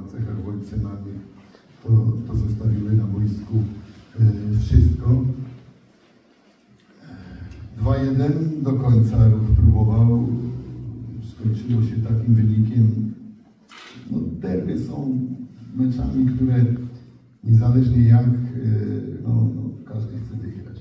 cechach wojcennych, to zostawiły na wojsku wszystko. 2-1 do końca ruch próbował, skończyło się takim wynikiem. No, derby są meczami, które niezależnie jak, każdy chce wygrać.